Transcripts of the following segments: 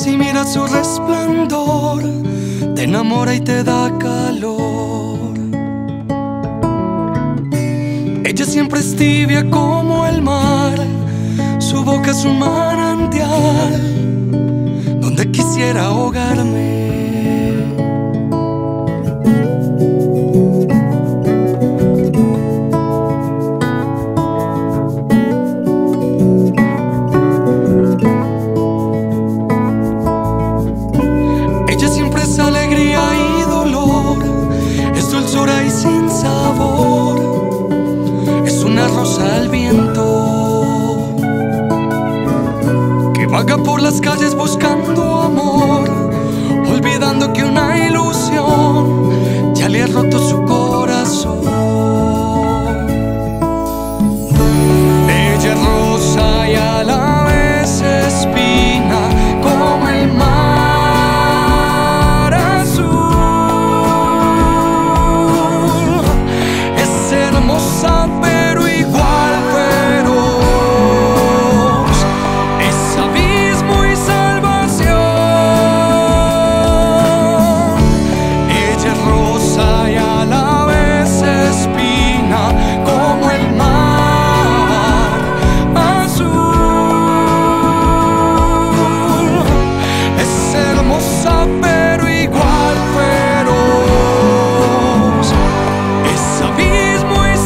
Si miras su resplandor, te enamora y te da calor. Ella siempre es tibia como el mar, su boca es un manantial donde quisiera ahogarme. Y sin sabor, es una rosa al viento que vaga por las calles buscando amor, olvidando que una ilusión ya le ha roto su corazón. Ella es rosa y a la vez espina como el mar. Pero igual feroz, es abismo y salvación. Ella es rosa y a la vez espina como el mar azul. Es hermosa pero igual feroz, es abismo y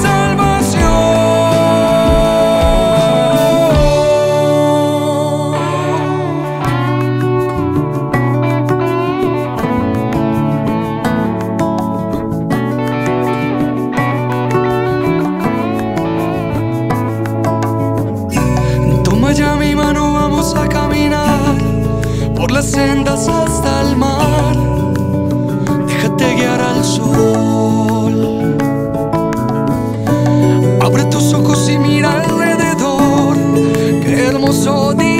ya mi mano, vamos a caminar por las sendas hasta el mar. Déjate guiar al sol. Abre tus ojos y mira alrededor. Qué hermoso día.